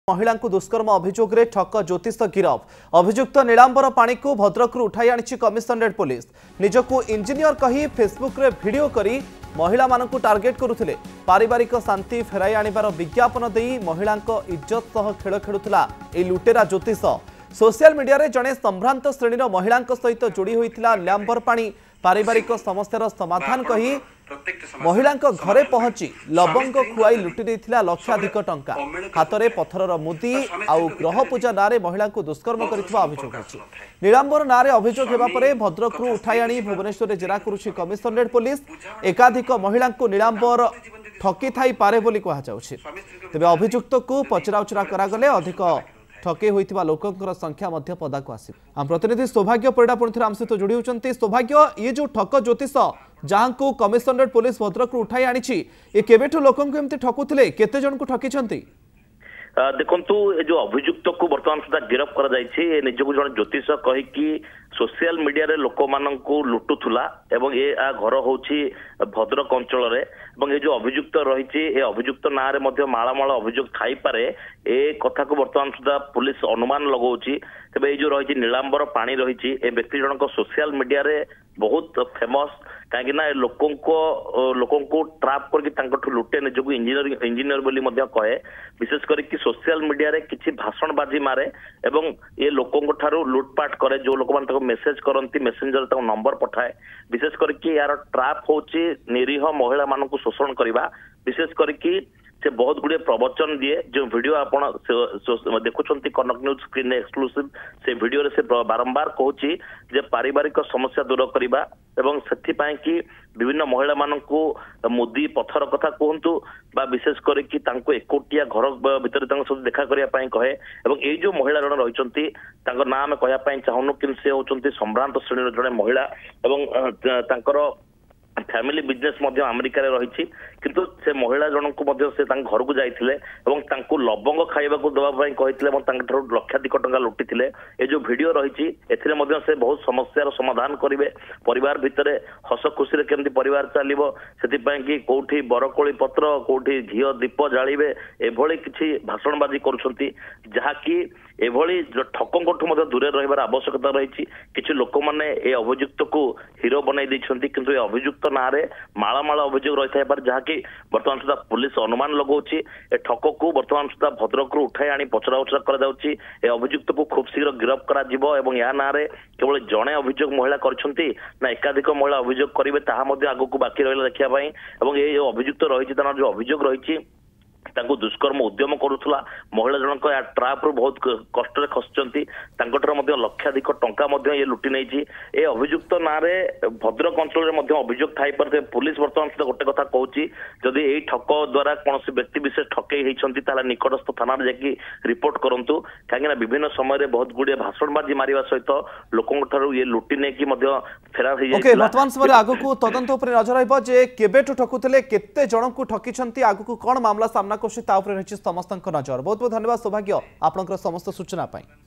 महिला दुष्कर्म अभियोग रे ठक ज्योतिष गिरफ। अभियुक्त नीलांबर पानी को भद्रक उठाई आनी कमिशनरेट पुलिस। निजकू इंजीनियर कही फेसबुक रे वीडियो करी महिला मानकु टार्गेट करुथिले। पारिवारिक शांति फेराई आनिबार विज्ञापन देई महिला इज्जत सह खेल खेलुथिला ए लुटेरा ज्योतिष। सोशल मीडिया रे जने संभ्रांत श्रेणीर महिला सहित जोड़ी होइथिला नीलांबर पानी। पारिवारिक समस्यार समाधान कही महिला घरे पहुंची लवंग खुआई लुटि देथिला लक्षाधिक टंका। हाथ में पत्थरर मुदी आउ ग्रह पूजा नारे महिला दुष्कर्म करिथिबा अभियोग होछि। नीलांबर नारे अभियोग हेबा परे भद्रक उठाई आनी भुवनेश्वर जेरा करुछि कमिशनरेट पुलिस। एकाधिक महिला नीलांबर ठकी थाई पारे बोली कहा जाउछि। तेबे अभियुक्त को पचराउचरा करागले अधिक ठके होइथिबा लोकंकर संख्या मध्य पदाक आसी। हम प्रतिनिधि सौभाग्य परिडा पुनः आम सहित जोड़ी होचंती। सौभाग्य ये जो ठक ज्योतिष जहां को कमिशनरेट पुलिस भद्रक उठाई आनी ये केबेठु लोकंक एमती ठकुथिले केते जन को ठकीछंती? देखंतु ए जो अभियुक्त को वर्तमान सुधा गिरफ करा जायछि। ए निजको जण ज्योतिष कहि कि सोशल मीडिया रे लोक माननकु लुटुथुला एवं ए आ घर होछि भद्रक अंचल रे एवं ए जो अभियुक्त रहिछि ए अभियुक्त ना रे मध्य माळामाळ अभियोग थाई पारे ए कथा को वर्तमान सुधा पुलिस अनुमान लगाउछि। तबे ए जो रहिछि नीलांबर पानी रहिछि ए व्यक्ति जनक सोशल मीडिया रे बहुत फेमस कहीं ना लोकों को ट्राप करके लुटे निजक इंजीनियर बोली कहे। विशेष करके सोशल मीडिया रे किसी भाषण बाजी मारे एवं ये लोकों ठारू लुटपाट करे। जो लोक मान मेसेज करती मेसेंजर नंबर पठाए। विशेष करके यार ट्राप होची निरीह महिला मान शोषण करवा। विशेष करके से बहुत गुड़े प्रवचन दिए जो वीडियो आपण देखुंत कनक न्यूज स्क्रीन एक्सक्लूसिव से वीडियो रे से बारंबार कहूची जे पारिवारिक समस्या दूर करवा एवं सेथिपाई कि विभिन्न महिला मानकु मुदी पत्थर कथा कहतु बा विशेष करके तांको एकोटिया घर भितर सब देखा करिया पाई कहे। एवं ये जो महिला जन रहिचंती तांको नाम कहया पाई चाहनु कि से होचंती संभ्रांत श्रेणीर जने महिला एवं तांकर फैमिली बिजनेस मध्य अमेरिका रे रहिछि। किंतु से महिला जनक से घर को जाइथिले एवं तांको लवंग खाइबा को दबा पई कहिथिले एवं तांको लक्षाधिक टंका लुटिथिले। ए जो वीडियो रहिछि एथिरे मध्य से बहुत समस्यार समाधान करिवे। परिवार भितरे हस खुशी रे केमति परिवार चलिबो सेति पई कि कोठी बरकोली पत्र कोठी घियो दीप जाळिबे एभଳି किछि भाषणबाजी करूछंती जहा कि एभଳି ठकंकठु मध्य दूरे रहिबार आवश्यकता रहिछि। किछि लोक माने ए अभियुक्त को हीरो बनाई दैछंती किंतु ए अभियुक्त नारे माळामाळ अभियोग रहिथाय पर जहा कि वर्तमान सुधा पुलिस अनुमान लगाउछि। ए ठक को वर्तमान सुधा भद्रक उठाई आनी पचराउचरा करा जाउछि। ए अभियुक्त को खूब शीघ्र गिरफ करा जिवो एवं या नारे केवल जणे अभियोग महिला करछंती ना एकाधिक महिला अभियोग करिवे ताहा मध्ये आगु को बाकी रहिला देखिया पई। एवं ए जो अभियुक्त रहिछि तार जो अभियोग रहिछि तांको दुष्कर्म उद्यम करुथला महिला जनक या ट्राप रु बहुत कष्ट रे खसचंती तांकोटर मध्ये लक्षाधिक टंका मध्ये ये लुटि नैछि। ए अभियुक्त नारे भद्रक अंचल रे मध्ये अभियोग थाई परते पुलिस वर्तमान से गोटे कथा कहूची जदि एई ठक द्वारा कोनोसी व्यक्ति विशेष ठकई हेइछंती ताला निकटस्थ थाना रे जाकी रिपोर्ट करंतु। काहेकि विभिन्न समय रे बहुत गुडे भाषणबाजी मारिबा सहित लोकंक ठारू ये लुटि नै कि मध्ये फेरार हेइ जाय। ओके वर्तमान समय आगु को तदंत ऊपर नजर आइबो जे केबेठु ठकुतले केते जनक को ठकीछंती आगु को कोन मामला सामना समस्त नजर। बहुत बहुत धन्यवाद सौभाग्य आपनकर समस्त सूचना पाई।